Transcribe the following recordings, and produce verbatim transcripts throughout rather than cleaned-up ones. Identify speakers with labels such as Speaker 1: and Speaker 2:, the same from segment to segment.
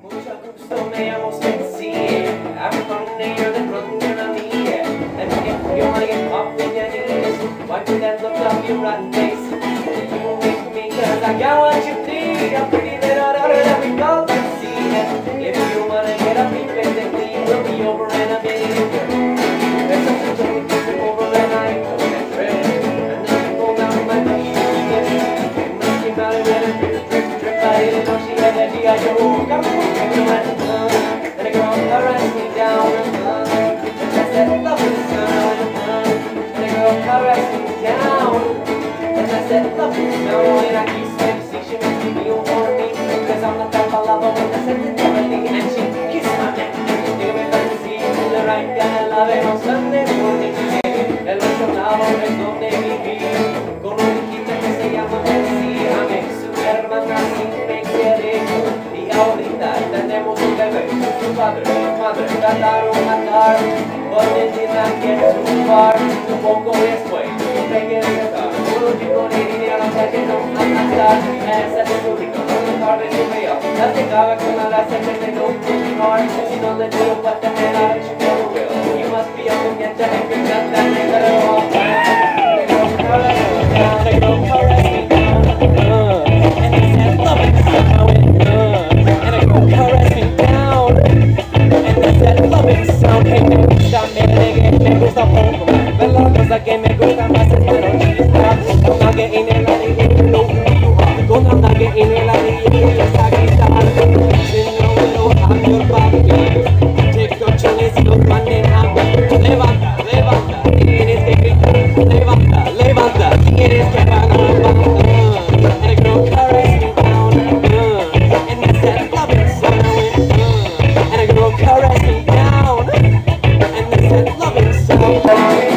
Speaker 1: Mucho gusto, me llamo Spency. I'm from the year that runs in on me. And if you wanna get up in your knees, why do that look up your rotten face? You will make me, cause I got what you need. A pretty little daughter that we both can see. If you wanna get up, be physically, we'll be over in a minute. There's something to keep it over and I go that trip. And then you pull down my feet. You must keep out of it and drip, drip, drip. I didn't know she had that G I Joe. Come on. And a girl caressed me down, uh, and that's that lovely sound, uh, and a girl caressed me down, and that's that lovely sound, and I keep steady, see she makes me feel for me, cause I'm the type of lover with the sensitivity, and she kissed my neck, give me fantasy, the right kind of love, and on Sunday morning, el otro lado es donde vivir, con un hijito que se llama Nancy, a mi superhermana sin me quiere, y ahorita tenemos un bebé. Su padre y madre trataron de matar, but they did not get too far. Un poco después, me quieren dejar. Un último dinero hasta que no matar. En ese público, no me tarde su río. La tecaba con la raza que me no continuar. Si no le digo what the hell I you never will. You must be able to get the heck and got that nigga to all time. They go caress me down, they go caress me down. And they said, love it, how it does. And they go caress me down. That loving sound, hey, me gusta, me negue, me gusta poco. Pero la cosa que me gusta más es cuando chista. Con la que in el ali, you know who you are. Con la que in el ali, you esa guitarra. You know, I'm your papi. Take your chilies, los manejan. Levanta, levanta, tienes que gritar. Levanta, levanta, tienes que pagar. And a girl carries me down. And that's that loving sound. And a girl carries me down, and it's that loving sound.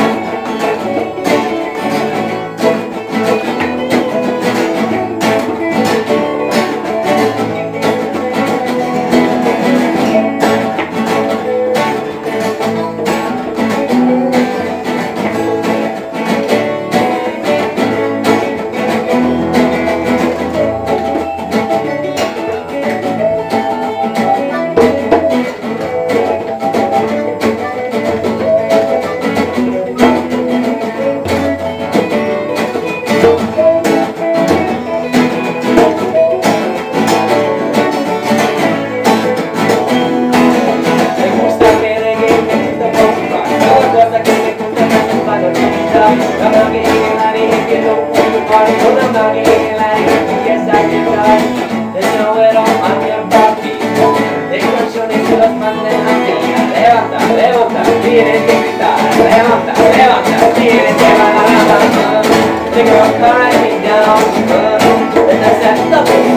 Speaker 1: Tienes que gritar, levanta, levanta, tienes que bailar. The girl carries me down, and that's that loving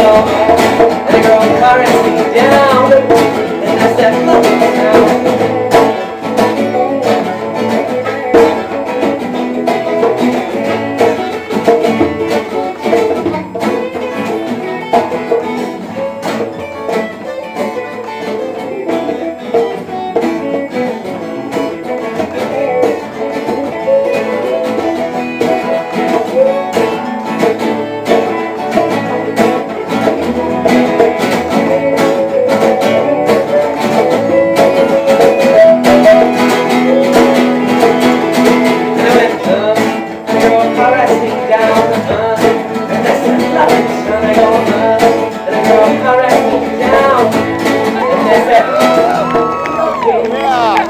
Speaker 1: sound. The girl carries me down, and that's that loving sound.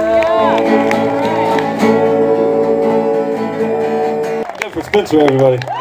Speaker 2: Spencer, everybody.